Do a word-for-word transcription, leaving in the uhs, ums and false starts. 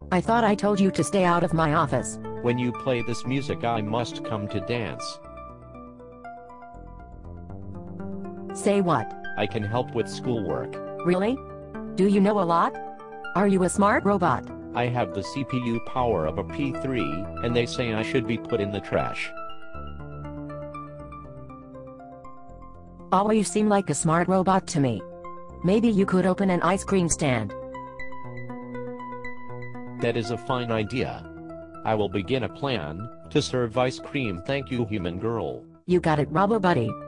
I thought I told you to stay out of my office. When you play this music I must come to dance. Say what? I can help with schoolwork. Really? Do you know a lot? Are you a smart robot? I have the C P U power of a P three, and they say I should be put in the trash. Oh, you seem like a smart robot to me. Maybe you could open an ice cream stand. That is a fine idea. I will begin a plan to serve ice cream. Thank you, human girl. You got it, Robo Buddy.